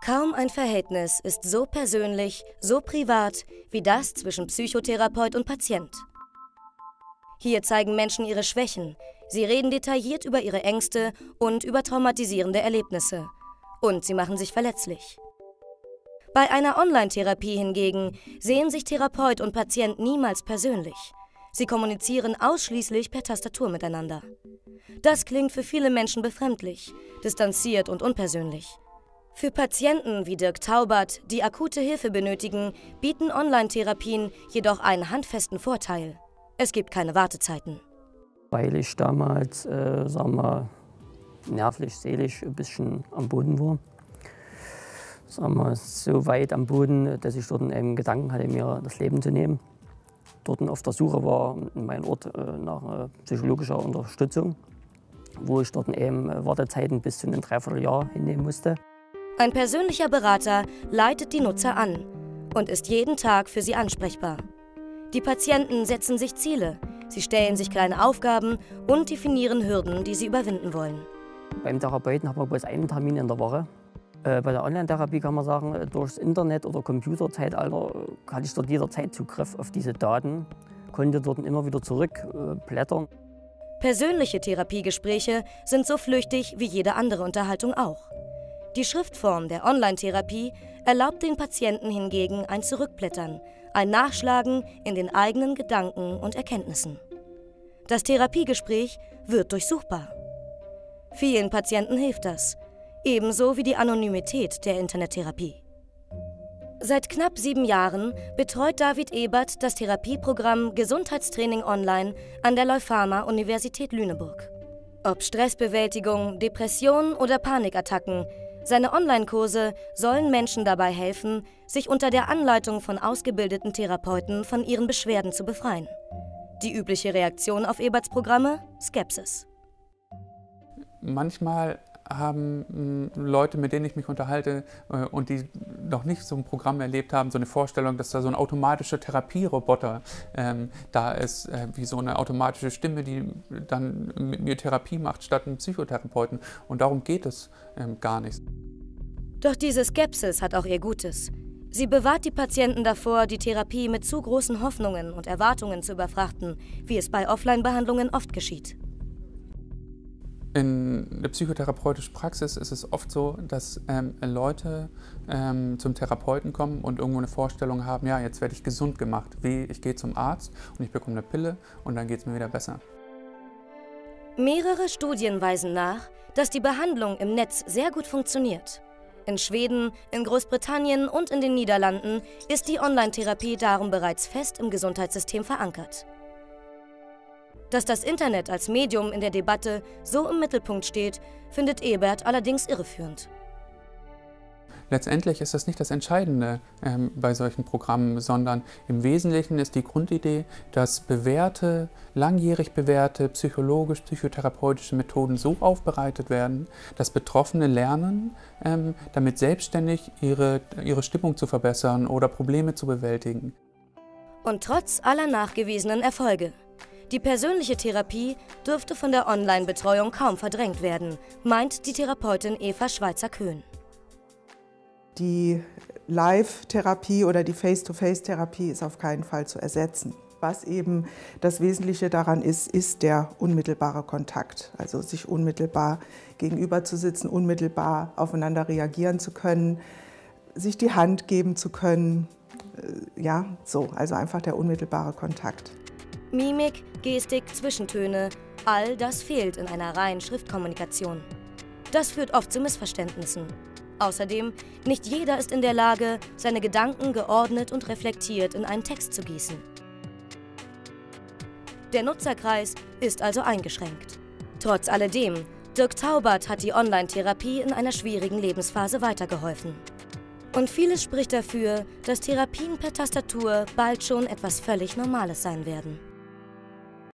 Kaum ein Verhältnis ist so persönlich, so privat wie das zwischen Psychotherapeut und Patient. Hier zeigen Menschen ihre Schwächen, sie reden detailliert über ihre Ängste und über traumatisierende Erlebnisse. Und sie machen sich verletzlich. Bei einer Online-Therapie hingegen sehen sich Therapeut und Patient niemals persönlich. Sie kommunizieren ausschließlich per Tastatur miteinander. Das klingt für viele Menschen befremdlich, distanziert und unpersönlich. Für Patienten wie Dirk Taubert, die akute Hilfe benötigen, bieten Online-Therapien jedoch einen handfesten Vorteil. Es gibt keine Wartezeiten. Weil ich damals, sagen wir, nervlich, seelisch ein bisschen am Boden war. Sagen wir, so weit am Boden, dass ich dort einen Gedanken hatte, mir das Leben zu nehmen. Dort auf der Suche war in meinem Ort nach psychologischer Unterstützung, wo ich dort eben Wartezeiten bis zu einem Dreivierteljahr hinnehmen musste. Ein persönlicher Berater leitet die Nutzer an und ist jeden Tag für sie ansprechbar. Die Patienten setzen sich Ziele, sie stellen sich kleine Aufgaben und definieren Hürden, die sie überwinden wollen. Beim Therapeuten haben wir bloß einen Termin in der Woche. Bei der Online-Therapie kann man sagen, durchs Internet- oder Computerzeitalter hatte ich dort jederzeit Zugriff auf diese Daten, konnte dort immer wieder zurückblättern. Persönliche Therapiegespräche sind so flüchtig wie jede andere Unterhaltung auch. Die Schriftform der Online-Therapie erlaubt den Patienten hingegen ein Zurückblättern, ein Nachschlagen in den eigenen Gedanken und Erkenntnissen. Das Therapiegespräch wird durchsuchbar. Vielen Patienten hilft das, ebenso wie die Anonymität der Internettherapie. Seit knapp 7 Jahren betreut David Ebert das Therapieprogramm Gesundheitstraining Online an der Leuphana-Universität Lüneburg. Ob Stressbewältigung, Depressionen oder Panikattacken, seine Online-Kurse sollen Menschen dabei helfen, sich unter der Anleitung von ausgebildeten Therapeuten von ihren Beschwerden zu befreien. Die übliche Reaktion auf Eberts Programme? Skepsis. Manchmal haben Leute, mit denen ich mich unterhalte und die noch nicht so ein Programm erlebt haben, so eine Vorstellung, dass da so ein automatischer Therapieroboter da ist, wie so eine automatische Stimme, die dann mit mir Therapie macht, statt einen Psychotherapeuten. Und darum geht es gar nicht. Doch diese Skepsis hat auch ihr Gutes. Sie bewahrt die Patienten davor, die Therapie mit zu großen Hoffnungen und Erwartungen zu überfrachten, wie es bei Offline-Behandlungen oft geschieht. In der psychotherapeutischen Praxis ist es oft so, dass Leute zum Therapeuten kommen und irgendwo eine Vorstellung haben, ja, jetzt werde ich gesund gemacht, wie ich gehe zum Arzt und ich bekomme eine Pille und dann geht es mir wieder besser. Mehrere Studien weisen nach, dass die Behandlung im Netz sehr gut funktioniert. In Schweden, in Großbritannien und in den Niederlanden ist die Online-Therapie darum bereits fest im Gesundheitssystem verankert. Dass das Internet als Medium in der Debatte so im Mittelpunkt steht, findet Ebert allerdings irreführend. Letztendlich ist das nicht das Entscheidende bei solchen Programmen, sondern im Wesentlichen ist die Grundidee, dass langjährig bewährte psychologisch-psychotherapeutische Methoden so aufbereitet werden, dass Betroffene lernen, damit selbstständig ihre Stimmung zu verbessern oder Probleme zu bewältigen. Und trotz aller nachgewiesenen Erfolge. Die persönliche Therapie dürfte von der Online-Betreuung kaum verdrängt werden, meint die Therapeutin Eva Schweitzer-Köhn. Die Live-Therapie oder die Face-to-Face-Therapie ist auf keinen Fall zu ersetzen. Was eben das Wesentliche daran ist der unmittelbare Kontakt. Also sich unmittelbar gegenüber zu sitzen, unmittelbar aufeinander reagieren zu können, sich die Hand geben zu können. Ja, so, also einfach der unmittelbare Kontakt. Mimik, Gestik, Zwischentöne, all das fehlt in einer reinen Schriftkommunikation. Das führt oft zu Missverständnissen. Außerdem, nicht jeder ist in der Lage, seine Gedanken geordnet und reflektiert in einen Text zu gießen. Der Nutzerkreis ist also eingeschränkt. Trotz alledem, Dirk Taubert hat die Online-Therapie in einer schwierigen Lebensphase weitergeholfen. Und vieles spricht dafür, dass Therapien per Tastatur bald schon etwas völlig Normales sein werden.